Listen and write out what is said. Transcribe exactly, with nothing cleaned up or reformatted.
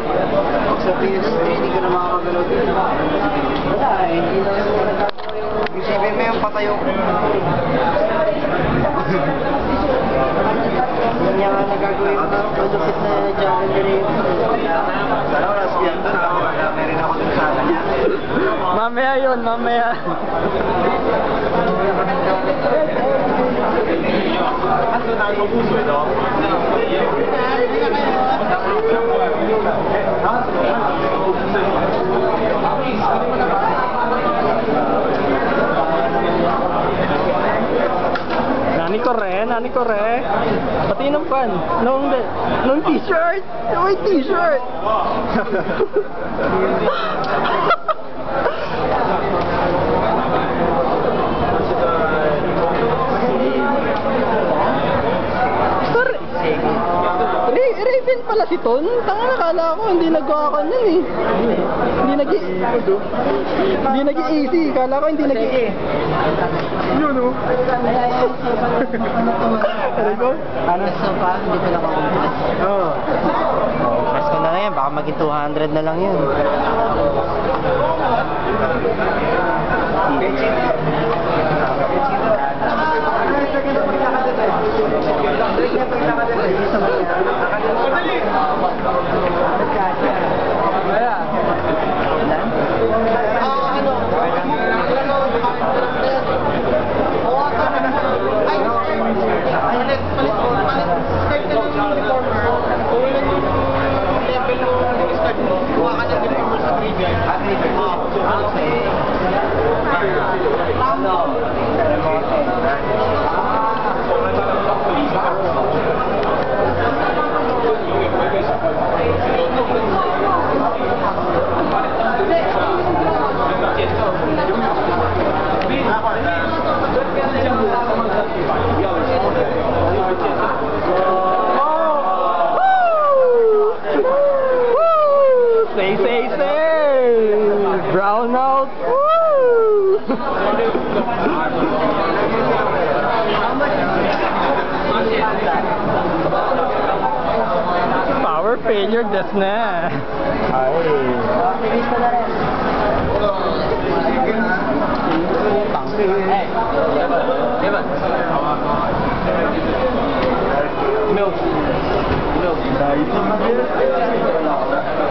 Sa P S three, hindi ka na makakagalaw din. Wala eh, hindi na yung nagkakawa yung... Isipin mo yung patayo ko. Yan nga nagagawin ko. Malupit na Java Direct. Sana wala siya doon. Meron ako doon sana niya. Mamaya yun, mamaya. Ano na yung puso ito? Nani ko re, nani ko re. Pati ng pan. Nung, nung t-shirt. May t-shirt. Raven pala si Ton. Tanga, nakala ko hindi nagkaka niyan eh. Hindi nag Hindi nag-A C. Kala ko hindi nag-A. Yun o. Aray ko? Ano sa pa? Hindi pala kakumpas. Oo. Press ko na lang yan. Baka maging two hundred na lang yun. Say, say, say! Brown out! Woo! Power failure, das na. Ay. Finish ko na rin. Hey. Evan. Milk. Milk.